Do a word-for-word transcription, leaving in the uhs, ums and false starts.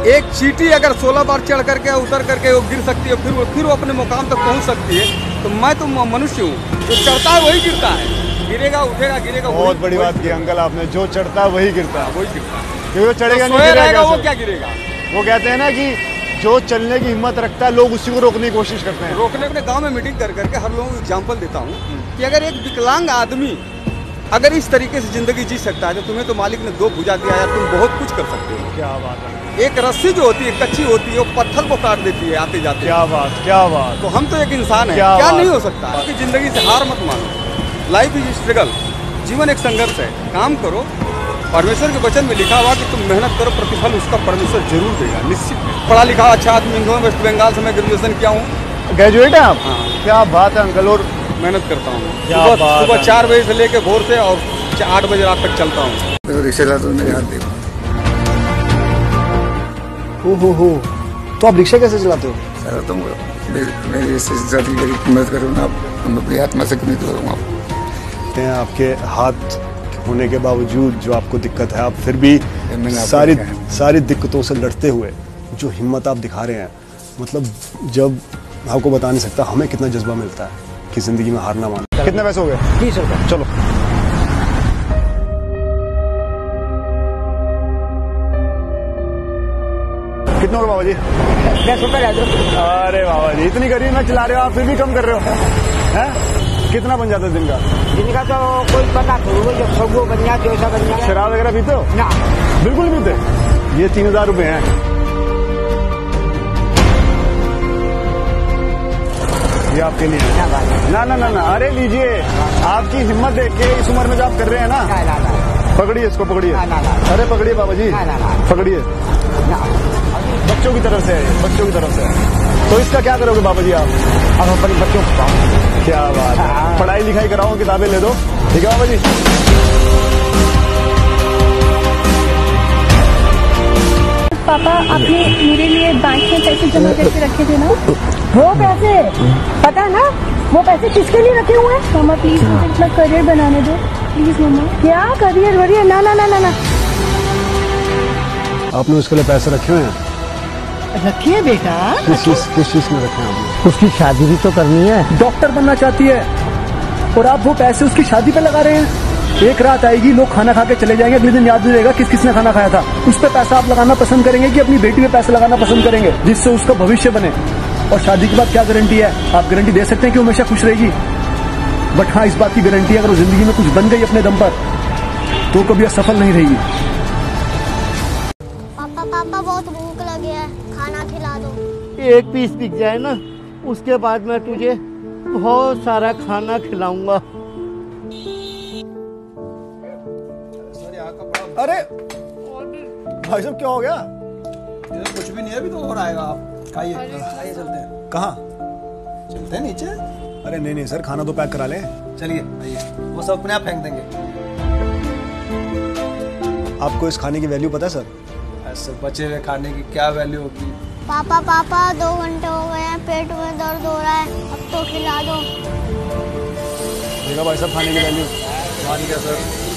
एक चींटी अगर सोलह बार चढ़ करके उतर करके वो गिर सकती है, फिर वो फिर वो अपने मुकाम तक पहुंच सकती है, तो मैं तो मनुष्य हूँ, जो चढ़ता है वही गिरता है, गिरेगा उठेगा गिरेगा। बहुत बड़ी बात की अंकल आपने, जो चढ़ता है वही गिरता है, वही गिरता है, क्योंकि चढ़ेगा नहीं गिरेगा, वो क्या गिरेगा। वो कहते हैं ना कि जो चलने की हिम्मत रखता है लोग उसी को रोकने की कोशिश करते हैं। रोकने अपने गाँव में मीटिंग कर करके हर लोगों को एग्जाम्पल देता हूँ कि अगर एक विकलांग आदमी अगर इस तरीके से जिंदगी जी सकता है तो तुम्हें तो मालिक ने दो भुजा दिया है, तुम बहुत कुछ कर सकते हो। क्या बात है। एक रस्सी जो होती है कच्ची होती है, वो पत्थर को काट देती है आते जाते। क्या बात, क्या बात। तो हम तो एक इंसान है, क्या, क्या नहीं हो सकता। आपकी जिंदगी से हार मत मानो, लाइफ इज स्ट्रगल, जीवन एक संघर्ष है, काम करो। परमेश्वर के वचन में लिखा हुआ कि तुम मेहनत करो, प्रतिफल उसका परमेश्वर जरूर देगा, निश्चित है। पढ़ा लिखा अच्छा आदमी हूँ, वेस्ट बंगाल से मैं ग्रेजुएशन किया हूँ। ग्रेजुएट है आप? हाँ। क्या बात है अंकल। और मेहनत करता हूँ, सुबह सुबह चार बजे से लेके भोर से और आठ बजे रात तक चलता हूँ। रिक्शा तो मेरे हाथ देखो। हो हो हो तो आप रिक्शा कैसे चलाते हो? सर तुम मेरी इससे मदद करो ना, आप अपनी आत्मा से नहीं करूँगा। आपके हाथ होने के बावजूद जो आपको दिक्कत है, आप फिर भी सारी सारी दिक्कतों से लड़ते हुए जो हिम्मत आप दिखा रहे हैं, मतलब जब आपको बता नहीं सकता हमें कितना जज्बा मिलता है कि जिंदगी में हार ना मानो। कितने पैसे हो गए? तीस रुपए। चलो कितने हो गए बाबा जी? दस रुपए रह दो। अरे बाबा जी इतनी गरीब में चला रहे हो आप, फिर भी कम कर रहे हो हैं? कितना बन जाता है दिन का? दिन का तो कोई पता नहीं, जब सब वो बन जाए जैसा बन जाए। शराब वगैरह पीते हो? ना, बिल्कुल पीते। ये तीन हजार रुपए हैं। ये आपके लिए ना ना ना ना। अरे लीजिए, आपकी हिम्मत देख के इस उम्र में जो आप कर रहे हैं ना, पकड़िए इसको, पकड़िए। अरे पकड़िए बाबा जी, पकड़िए। बच्चों की तरफ से है, बच्चों की तरफ से। तो इसका क्या करोगे बाबा जी आप? अब अपने बच्चों को। क्या बात है, पढ़ाई लिखाई कराओ, किताबें ले दो, ठीक है बाबा जी। पापा आपने मेरे लिए बैंक में पैसे जमा करके रखे थे ना? वो पैसे पता है ना, वो पैसे किसके लिए रखे हुए हैं? मामा प्लीज मुझे अपना करियर बनाने दो, प्लीज मामा। क्या करियर वरियर? ना ना ना ना ना। आपने उसके लिए पैसे रखे हुए हैं? रखिए बेटा। किस चीज किस चीज में रखे हैं आपने? उसकी शादी भी तो करनी है। डॉक्टर बनना चाहती है और आप वो पैसे उसकी शादी पे लगा रहे हैं। एक रात आएगी, लोग खाना खा के चले जाएंगे, अगले दिन याद नहीं रहेगा किस किसने खाना खाया था। उस पर पैसा आप लगाना पसंद करेंगे कि अपनी बेटी पे पैसा लगाना पसंद करेंगे, जिससे उसका भविष्य बने? और शादी के बाद क्या गारंटी है? आप गारंटी दे सकते हैं कि वो हमेशा खुश रहेगी, बट हाँ इस बात की गारंटी है अगर वो जिंदगी में कुछ बन गई अपने दम पर तो कभी असफल नहीं रहेगी। पापा पापा बहुत भूख लगी है, खाना खिला दो। एक पीस बिक जाए ना, उसके बाद मैं तुझे बहुत सारा खाना खिलाऊंगा। अरे भाई साहब क्या हो गया? कुछ भी नहीं है, अभी तो और आएगा। आप खाइए, खाइए, चलते हैं। कहाँ चलते हैं नीचे। अरे नहीं नहीं सर, खाना तो पैक करा लें। चलिए आइए, वो सब अपने आप फेंक देंगे। आपको इस खाने की वैल्यू पता है सर? ऐसे बचे हुए खाने की क्या वैल्यू होगी? पापा पापा दो घंटे हो गए हैं, पेट में दर्द हो रहा है, अब तो खिला दो। देखा भाई साहब खाने की वैल्यू। मान गया सर।